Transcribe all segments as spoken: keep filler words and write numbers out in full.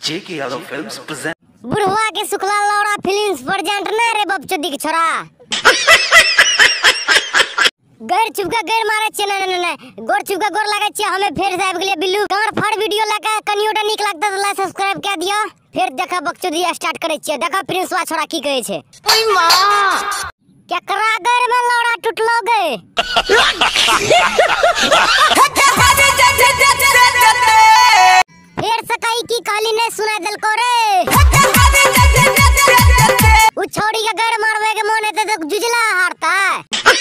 जेके Yadav films present बुढ़वा के Shukla लौड़ा films present ना रे बपचोदी के छोरा गैर चुपका गैर मारे छ न न न गोर चुपका गोर लागे छ हमें फेर साहब के लिए बिल्लू गार फड़ वीडियो लगा कनियोटा निक लगता त लाइक सब्सक्राइब कर दियो फिर देखा बकचोदी स्टार्ट करे छ देखा प्रिंसवा छोरा की कहे छे ओय मां क्या करा गैर में लौड़ा टूटलो गए फिर सकाई की काली ने सुना दिल को रे उ छोड़ी के गैर मारवे के मोने ते जुजला हारता है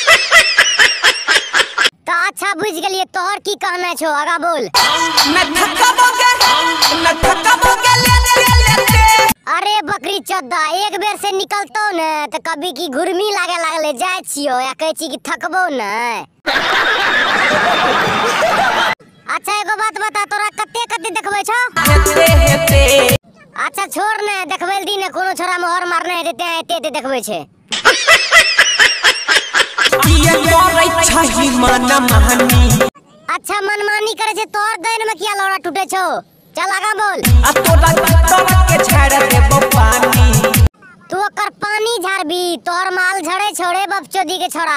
तो अच्छा बुझ गेलिए तोहर की कहना छो आगा बोल मैं थकाबोगे मैं थकाबोगे ले ले ले अरे बकरी चोदा एक बेर से निकलतो न त कभी की घुरमी लागे लागले जाय छियो या कहै छी कि थकबो न अच्छा एगो बात बता तोरा कते कते देखबै छौ हेते हेते अच्छा छोड़ न देखबै दी न कोनो छोरा मोहर मारने हेते एते एते देखबै छे ये तोरै छही मन महनी अच्छा मनमानी करे छे तोर दैन में किया लौड़ा टूटे छौ चल आगा बोल आ तोरा तोरा के छाड़ देबो पानी तू ओकर पानी झाड़बी तोर माल झड़े छोड़े बपचोदी के छोरा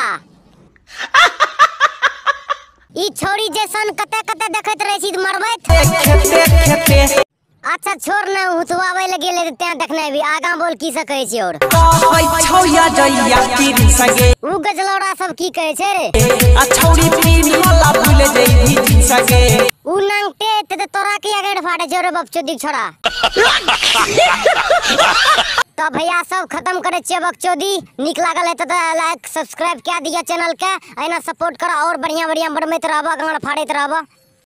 ई छोरी जैसन कते कते देखत रहे छी मरबै खेते खेते अच्छा छोड़ न हुतवावे लगे ले ते देखने भी आगा बोल की सकै छी और कहै छौ या जइया तीर सगे उ गजलौड़ा सब की कहे छे रे आ छौरी पीन वाला भूल जइभी तीर सगे उ नंगटे ते तोरा के अगड़ फाटे जोरे बपचोदी छोड़ा तो भैया सब खत्म करे छे बकचोदी निक लागल है तो लाइक सब्सक्राइब क्या दिया चैनल के एना सपोर्ट करा और बढ़िया बढ़िया बढ़मैत रहबा गाड़ फाड़ैत रहबा।